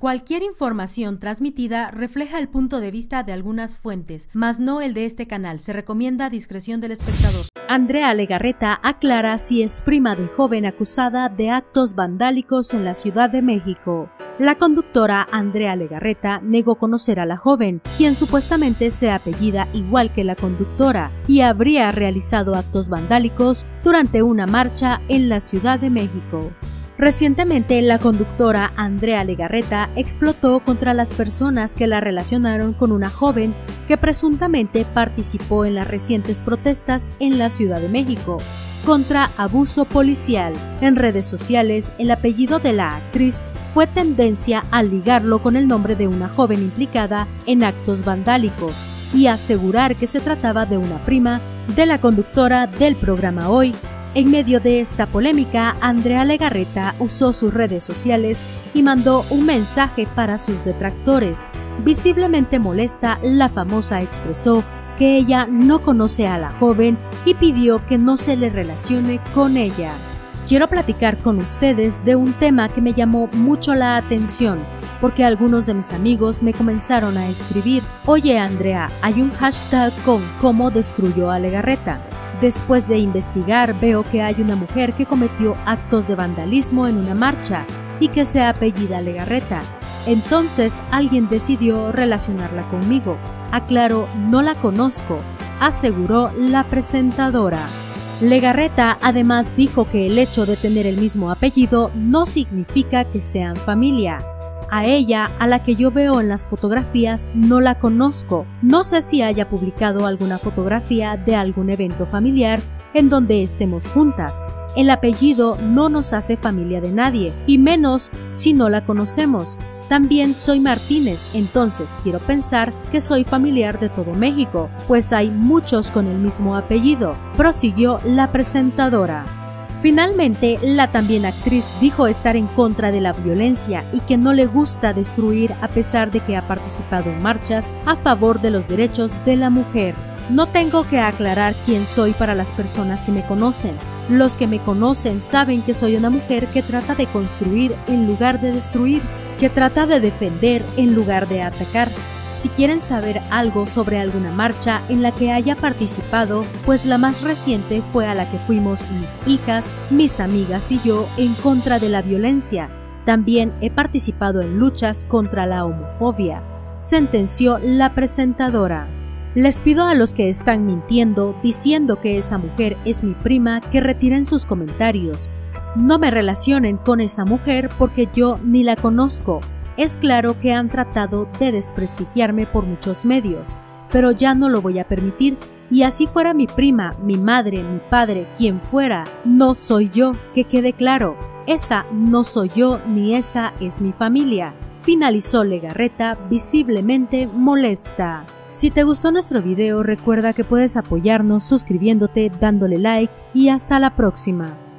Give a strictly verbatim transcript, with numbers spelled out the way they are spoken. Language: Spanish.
Cualquier información transmitida refleja el punto de vista de algunas fuentes, mas no el de este canal. Se recomienda discreción del espectador. Andrea Legarreta aclara si es prima de joven acusada de actos vandálicos en la Ciudad de México. La conductora Andrea Legarreta negó conocer a la joven, quien supuestamente se apellida igual que la conductora y habría realizado actos vandálicos durante una marcha en la Ciudad de México. Recientemente, la conductora Andrea Legarreta explotó contra las personas que la relacionaron con una joven que presuntamente participó en las recientes protestas en la Ciudad de México contra abuso policial. En redes sociales, el apellido de la actriz fue tendencia al ligarlo con el nombre de una joven implicada en actos vandálicos y asegurar que se trataba de una prima de la conductora del programa Hoy. En medio de esta polémica, Andrea Legarreta usó sus redes sociales y mandó un mensaje para sus detractores. Visiblemente molesta, la famosa expresó que ella no conoce a la joven y pidió que no se le relacione con ella. Quiero platicar con ustedes de un tema que me llamó mucho la atención, porque algunos de mis amigos me comenzaron a escribir: oye Andrea, hay un hashtag con cómo destruyó a Legarreta. Después de investigar, veo que hay una mujer que cometió actos de vandalismo en una marcha y que se apellida Legarreta. Entonces alguien decidió relacionarla conmigo. Aclaro, no la conozco, aseguró la presentadora. Legarreta además dijo que el hecho de tener el mismo apellido no significa que sean familia. A ella, a la que yo veo en las fotografías, no la conozco. No sé si haya publicado alguna fotografía de algún evento familiar en donde estemos juntas. El apellido no nos hace familia de nadie, y menos si no la conocemos. También soy Martínez, entonces quiero pensar que soy familiar de todo México, pues hay muchos con el mismo apellido, prosiguió la presentadora. Finalmente, la también actriz dijo estar en contra de la violencia y que no le gusta destruir a pesar de que ha participado en marchas a favor de los derechos de la mujer. No tengo que aclarar quién soy para las personas que me conocen. Los que me conocen saben que soy una mujer que trata de construir en lugar de destruir, que trata de defender en lugar de atacar. Si quieren saber algo sobre alguna marcha en la que haya participado, pues la más reciente fue a la que fuimos mis hijas, mis amigas y yo en contra de la violencia. También he participado en luchas contra la homofobia, sentenció la presentadora. Les pido a los que están mintiendo diciendo que esa mujer es mi prima que retiren sus comentarios. No me relacionen con esa mujer porque yo ni la conozco. Es claro que han tratado de desprestigiarme por muchos medios, pero ya no lo voy a permitir, y así fuera mi prima, mi madre, mi padre, quien fuera, no soy yo, que quede claro, esa no soy yo ni esa es mi familia, finalizó Legarreta visiblemente molesta. Si te gustó nuestro video, recuerda que puedes apoyarnos suscribiéndote, dándole like y hasta la próxima.